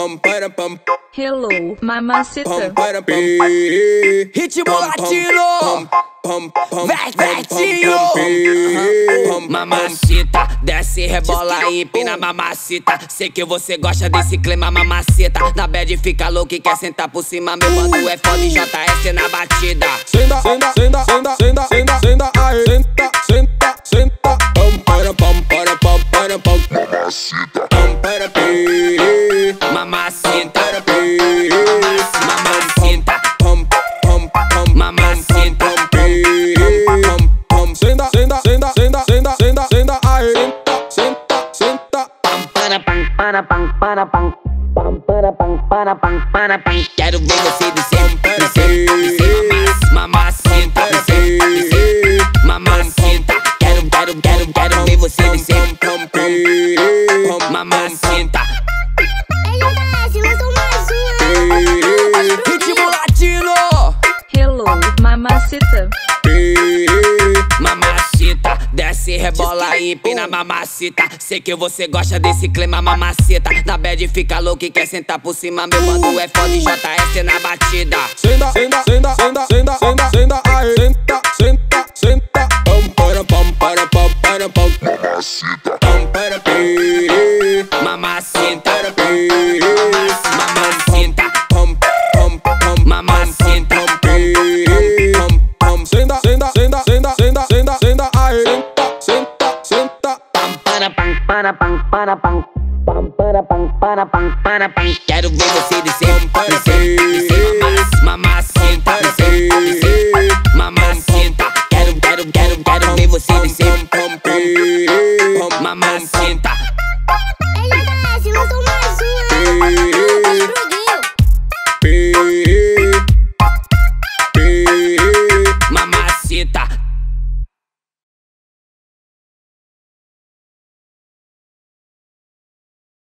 Hello, Mamacita. Ritmo latino, Vertinho. Mamacita, desce, rebola e empina, mamacita. Sei que você gosta desse clima, mamacita. Na bad fica louco e quer sentar por cima. Meu bando é foda e JS na batida. Senta, senta, senta, senta, senta, senta, senta, ai, senta, senta, senta. Mamacita. Mamacita, mamacita, mamacita. Senta, senta, senta, senta, senta, senta, senta, ai, senta, senta. Quero ver você descer, descer, descer, mamacita, descer, descer, mamacita. Quero ver você descer, mamacita. Ritmo latino, Hello, Mamacita. mamacita, desce, rebola e empina, mamacita. Sei que você gosta desse clima, mamacita. Na bad fica louco e quer sentar por cima. Meu bando é foda e JS na batida. Senta, senta, senta, senta, senta, senta, senta, ai, senta, senta, senta. Mamacita. Mamacita, mamacita, mamacita. Senta, senta, senta, senta, senta, senta, senta, ai, senta, senta. Quero ver você descer, descer, descer, mamacita, descer, descer, mamacita. Quero ver você descer, mamacita. Mamacita,